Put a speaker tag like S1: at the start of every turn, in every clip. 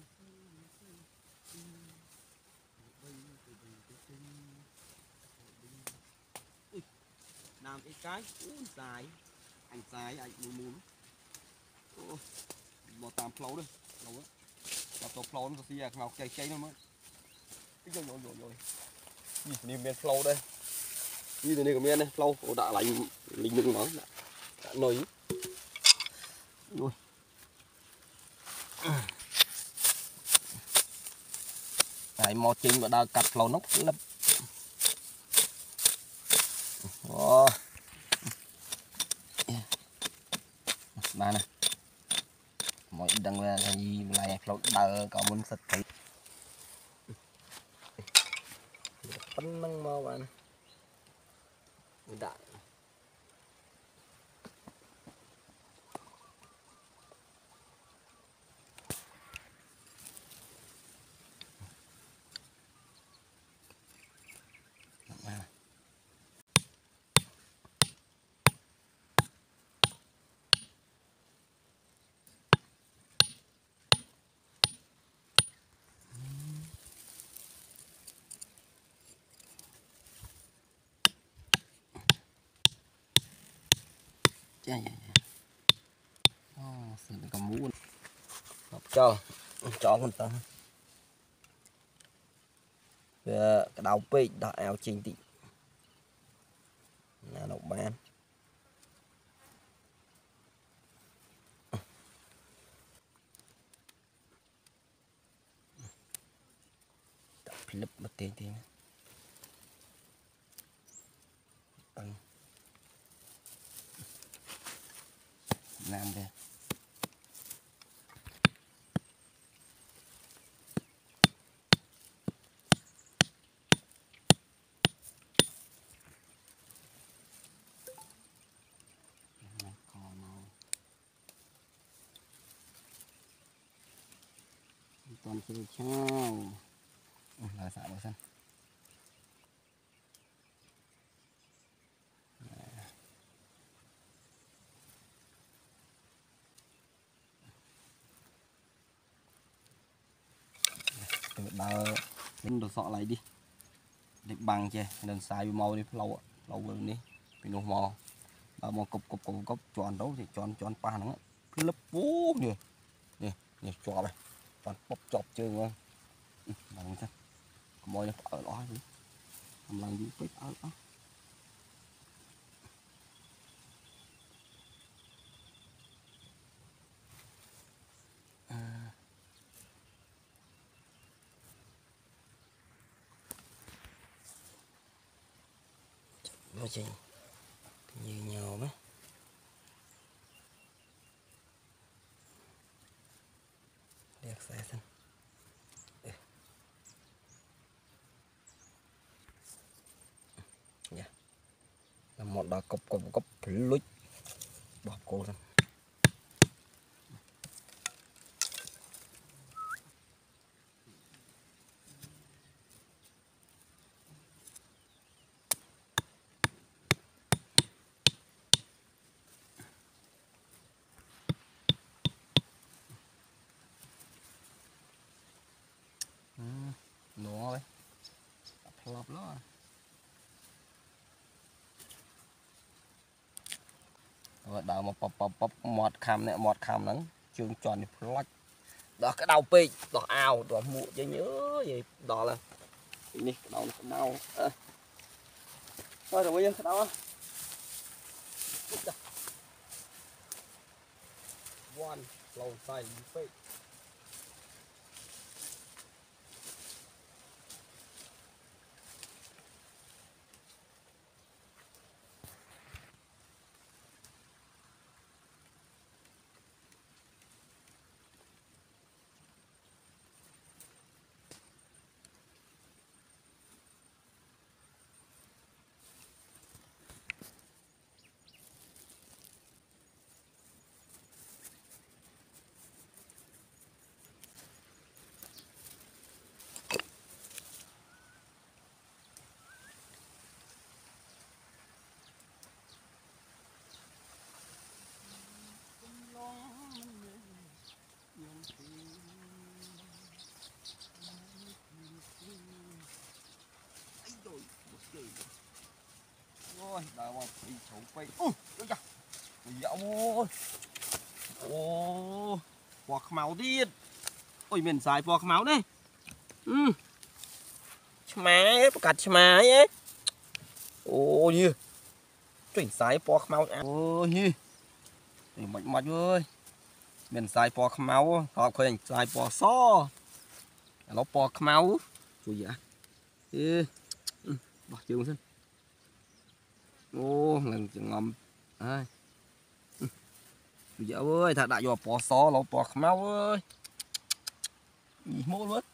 S1: làm cái dài anh dài anh muốn bỏ tạm phlâu đây lâu á bỏ tổ phlâu nó xì ngọc cháy cháy nó mới rồi nhìn miền phlâu đây như thế này của miền này phlâu đã lạnh lính đừng nói đã nổi rồi này mò chinh và đào cắt phlâu nóc lấp ba nè mọi đằng là gì này phlâu đào có muốn sạch thấy bánh nâng mò bạn đại xử lý cầm mũ cho con tao cái đầu pe đã áo trình tị là đậu ban Philip một tiền tiền bằng làm về toàn chơi chao là xả vào sân đào được sọ lại đi để bằng che đừng xài màu đi lâu lâu hơn đi vì nó mò đào mò cục tròn đấu thì tròn pa nó cứ lấp bú nè tròn này tròn bóp chọc chơi ngon bằng chân mồi ở đó đi làm lần gì biết ở đó nó gì nhiều nhau mấy đẹp sai xanh là một đợt cục lúi bọc cô thôi nó đấy lọp đó rồi đào một bọc mọt kham nắng trường tròn thì flash đó cái đầu pi đỏ ao đỏ mụ cho nhớ gì đỏ là đi cái đầu nó đau thôi rồi bây giờ cái đầu one low side pi ôi ô bò máu đi ôi miền xài bò máu đây má cắt má ấy ô như chuyển xài bò máu ô như mạnh mạnh ơi miền xài bò máu họ khơi xài bò xo nó bò máu chui vậy bỏ trường xin ô lần chừng ngầm ai bây giờ ơi thật đại vô bò xo nó bò máu ơi gì mô luôn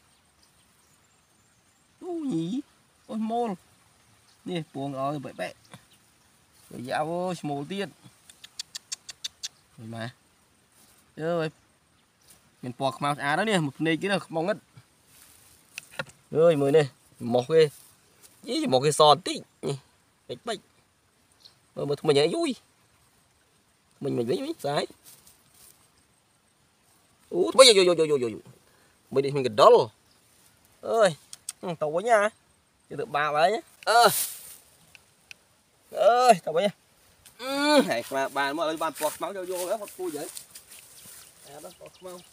S1: nhỉ ôi mô nè buông rồi bậy bẹ rồi dạo ơi mô tiên rồi mà ơi mình bò máu đó nè một này kia là mong ngất ơi mới này một cái với một cái sòn tí bạch bạch mà mình nhảy vui mình lấy sai bây giờ vô mình đi mình gần đó luôn ơi tàu với nha cho được ba đấy nhé ơi tàu với nha này mà bà mà lấy bàn bọt máu vô đó một cua vậy đó bọt máu